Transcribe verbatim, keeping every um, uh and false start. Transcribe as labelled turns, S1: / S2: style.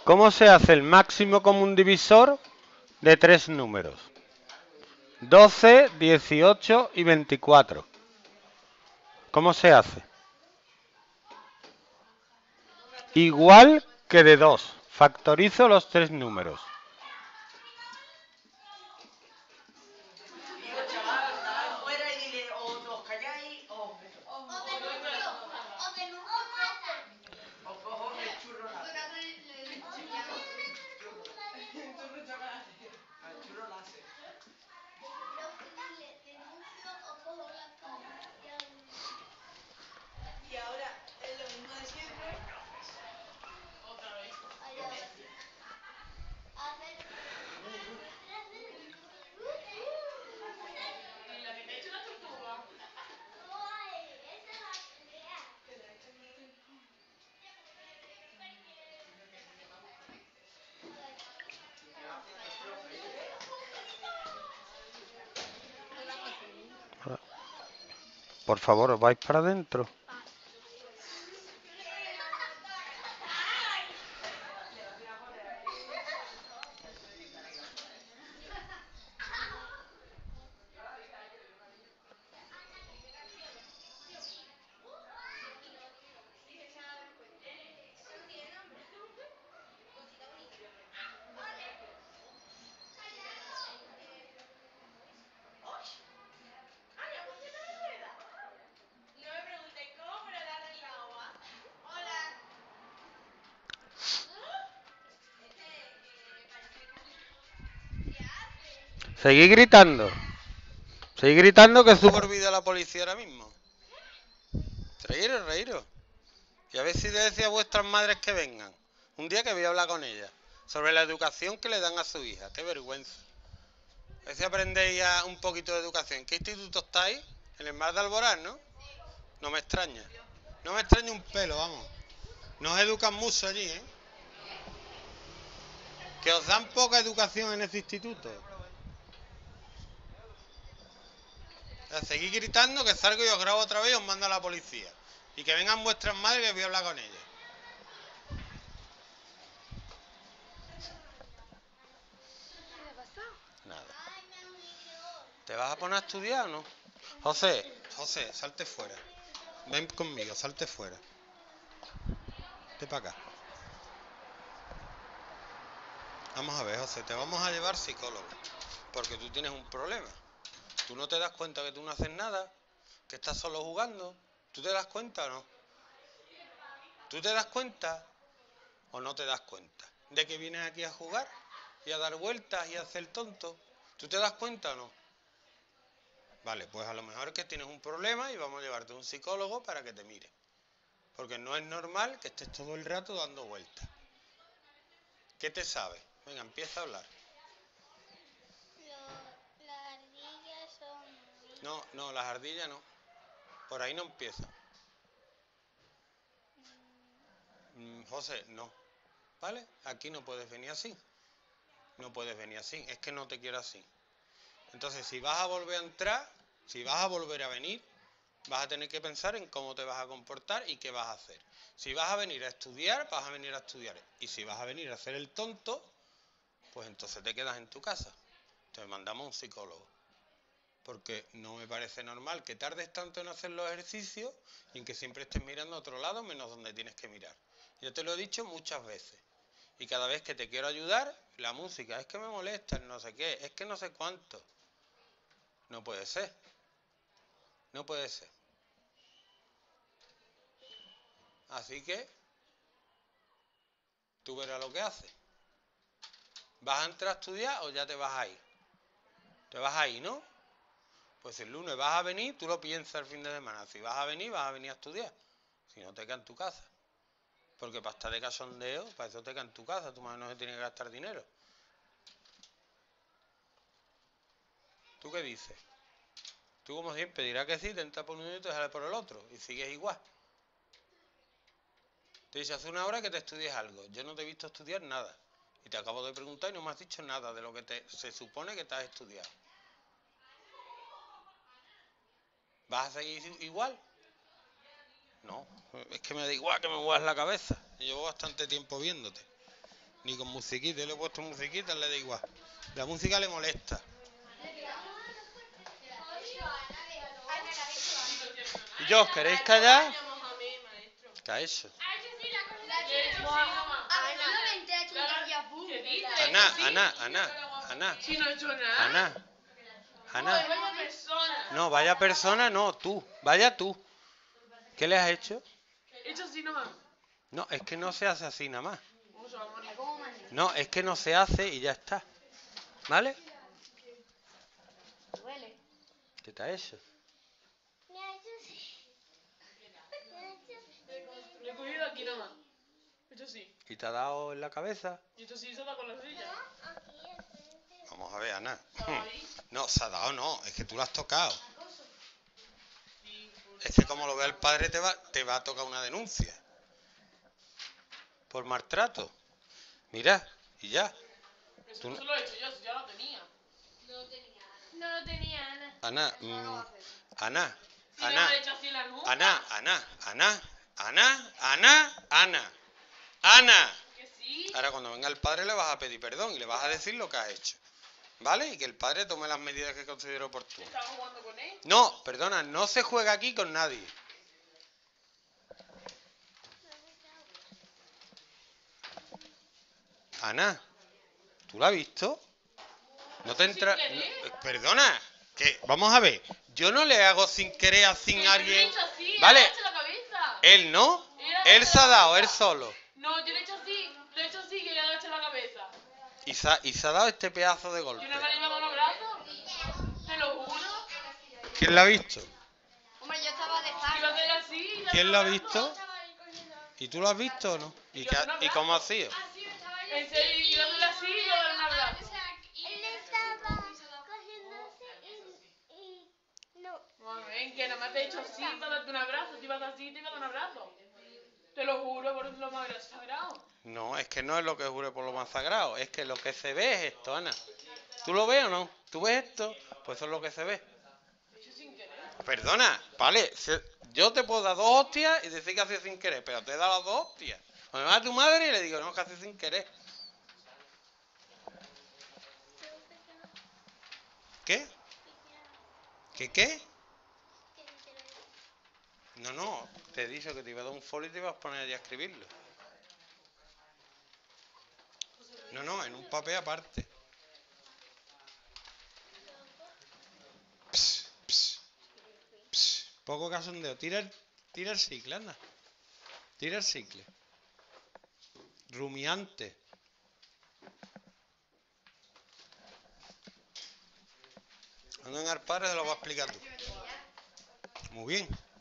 S1: ¿Cómo se hace el máximo común divisor de tres números? doce, dieciocho y veinticuatro. ¿Cómo se hace? Igual que de dos. Factorizo los tres números. Por favor, os vais para adentro. Seguid gritando. Seguid gritando que subo el vídeo a la policía ahora mismo. Reíros, reíros. Y a ver si le decía a vuestras madres que vengan. Un día que voy a hablar con ellas. Sobre la educación que le dan a su hija. Qué vergüenza. A ver si aprendéis ya un poquito de educación. ¿En qué instituto estáis? En el Mar de Alborán, ¿no? No me extraña. No me extraña un pelo, vamos. Nos educan mucho allí, ¿eh? Que os dan poca educación en ese instituto. Seguid gritando que salgo y os grabo otra vez y os mando a la policía. Y que vengan vuestras madres que voy a hablar con ellas. Nada. ¿Te vas a poner a estudiar o no? José, José, salte fuera. Ven conmigo, salte fuera. Vete para acá. Vamos a ver, José, te vamos a llevar psicólogo. Porque tú tienes un problema. Tú no te das cuenta que tú no haces nada, que estás solo jugando. ¿Tú te das cuenta o no? ¿Tú te das cuenta o no te das cuenta de que vienes aquí a jugar y a dar vueltas y a hacer tonto? ¿Tú te das cuenta o no? Vale, pues a lo mejor es que tienes un problema y vamos a llevarte a un psicólogo para que te mire. Porque no es normal que estés todo el rato dando vueltas. ¿Qué te sabe? Venga, empieza a hablar.
S2: Lo, las ardillas son...
S1: No, no, las ardillas no. Por ahí no empieza. Mm, José, no. ¿Vale? Aquí no puedes venir así. No puedes venir así. Es que no te quiero así. Entonces, si vas a volver a entrar, si vas a volver a venir, vas a tener que pensar en cómo te vas a comportar y qué vas a hacer. Si vas a venir a estudiar, vas a venir a estudiar. Y si vas a venir a hacer el tonto, pues entonces te quedas en tu casa. Te mandamos a un psicólogo. Porque no me parece normal que tardes tanto en hacer los ejercicios y en que siempre estés mirando a otro lado menos donde tienes que mirar. Yo te lo he dicho muchas veces. Y cada vez que te quiero ayudar, la música, es que me molesta, no sé qué, es que no sé cuánto. No puede ser. No puede ser. Así que tú verás lo que haces. ¿Vas a entrar a estudiar o ya te vas a ir? Te vas a ir, ¿no? Pues el lunes vas a venir, tú lo piensas el fin de semana. Si vas a venir, vas a venir a estudiar. Si no, te quedas en tu casa. Porque para estar de cachondeo, para eso te quedas en tu casa. Tu madre no se tiene que gastar dinero. ¿Tú qué dices? Tú, como siempre, dirás que sí, te entra por un minuto y sale por el otro. Y sigues igual. Te dice hace una hora que te estudies algo. Yo no te he visto estudiar nada. Y te acabo de preguntar y no me has dicho nada de lo que te, se supone que te has estudiado. ¿Vas a seguir igual? No, es que me da igual que me muevas la cabeza. Llevo bastante tiempo viéndote. Ni con musiquita. Yo le he puesto musiquita, le da igual. La música le molesta. ¿Y yo, os queréis callar? ¿Qué ha hecho? Ana, Ana, Ana, Ana.
S3: Si no he hecho nada.
S1: Ana. Ana.
S3: Vaya persona.
S1: No, vaya persona, no, tú. Vaya tú. ¿Qué le has hecho?
S3: He hecho así nomás.
S1: No, es que no se hace así nada más.
S3: ¿Cómo se llama?
S1: No, es que no se hace y ya está. ¿Vale? ¿Qué te ha hecho?
S2: Me ha hecho así. Me ha hecho así.
S3: Le he cogido aquí nomás. He hecho así.
S1: ¿Y te ha dado en la cabeza?
S3: Y esto sí se da con la silla.
S2: Aquí, enfrente.
S1: Vamos a ver, Ana.
S3: Ahí.
S1: No, se ha dado no, es que tú lo has tocado. Es que como lo vea el padre te va, te va a tocar una denuncia. Por maltrato. Mira, y ya.
S3: Eso
S1: Tú
S3: no
S1: no-
S3: se lo he hecho yo, si ya lo tenía.
S2: No lo tenía, Ana.
S1: Ana, mm, Ana,
S3: Si le
S1: Ana,
S3: han hecho así la nuca.
S1: Ana, Ana, Ana, Ana, Ana, Ana, Ana.
S3: Que sí.
S1: Ahora cuando venga el padre le vas a pedir perdón y le vas a decir lo que has hecho. ¿Vale? Y que el padre tome las medidas que considere oportunas.
S3: Estaba jugando con él.
S1: No, perdona, no se juega aquí con nadie. Ana, ¿tú la has visto? No te entra...
S3: Sin querer.
S1: no, eh, perdona, que vamos a ver. Yo no le hago sin querer a sin
S3: Que yo le he
S1: alguien.
S3: hecho así,
S1: Vale,
S3: le he hecho la cabeza.
S1: él no. Él se ha dado, él solo.
S3: No, yo le he hecho así, le he hecho así que le he hecho la cabeza.
S1: Y se ha, y se ha dado este pedazo de golpe.
S3: Yo no me le he llevado los brazos. Te lo juro.
S1: ¿Quién la ha visto?
S2: Hombre, yo estaba de
S3: Iba a
S2: espalda.
S3: hacer así. y le
S1: ¿Quién
S3: he
S1: lo ha
S3: dado
S1: visto?
S3: brazos.
S1: ¿Y tú lo has visto o no? ¿Y, qué ha- y cómo ha sido?
S3: En serio, iba a hacerle así y le iba a dar un abrazo.
S2: Él estaba cogiendo así y, y no.
S3: Bueno, ven, que nomás te he hecho así para darte un abrazo. Si ibas así, te iba a dar un abrazo. Te lo juro por lo más sagrado.
S1: No, es que no es lo que jure por lo más sagrado. Es que lo que se ve es esto, Ana. ¿Tú lo ves o no? ¿Tú ves esto? Pues eso es lo que se ve.
S3: He hecho sin querer.
S1: Perdona, vale, se- yo te puedo dar dos hostias y decir que hace sin querer, pero te he dado las dos hostias. O me va a tu madre y le digo, no, que hace sin querer. ¿Qué? ¿Qué qué? No, no, te he dicho que te iba a dar un folio y te ibas a poner allí a escribirlo. No, no, en un papel aparte. Ps, ps, ps. Poco casondeo. Tira el, tira el cicle, anda. Tira el cicle. Rumiante. Cuando venga el padre se lo va a explicar tú. Muy bien.